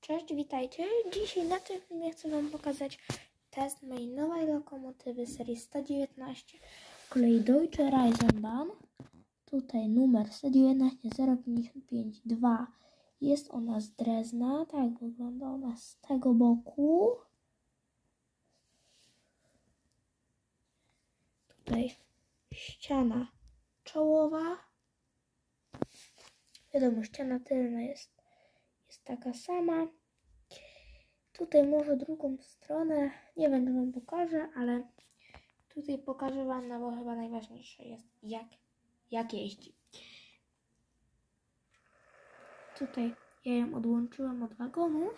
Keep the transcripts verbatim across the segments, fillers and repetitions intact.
Cześć, witajcie. Dzisiaj na tym filmie chcę Wam pokazać test mojej nowej lokomotywy serii sto dziewiętnaście. Kolei Deutsche Reisenbahn. Tutaj numer sto dziewiętnaście zero pięćdziesiąt pięć dwa. Jest ona z Drezna. Tak wygląda ona z tego boku. Tutaj ściana czołowa. Wiadomo, ściana tylna jest, jest taka sama. Tutaj może drugą stronę, nie wiem, czy Wam pokażę, ale tutaj pokażę Wam, no bo chyba najważniejsze jest, jak, jak jeździ. Tutaj ja ją odłączyłam od wagonu.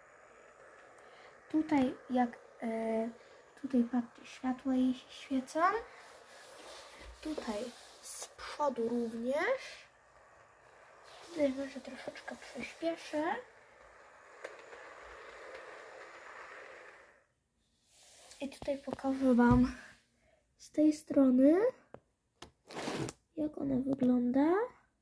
Tutaj jak, e, tutaj patrzcie, światła jej się świecą. Tutaj z przodu również. Tutaj może troszeczkę przyspieszę. I tutaj pokażę Wam z tej strony, jak ona wygląda.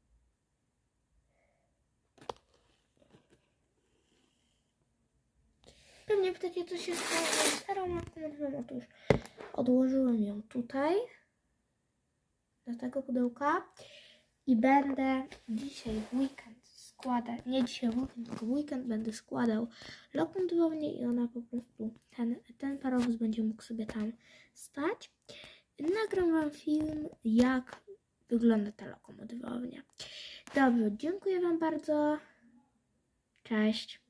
Pewnie pytacie, co się stało z starą lokomotywą. Otóż odłożyłem ją tutaj, do tego pudełka i będę dzisiaj w weekend składać, nie dzisiaj w weekend, tylko w weekend będę składał lokomotywownię i ona po prostu, ten, ten parowóz będzie mógł sobie tam stać. Nagram Wam film, jak wygląda ta lokomotywownia. Dobrze, dziękuję Wam bardzo. Cześć.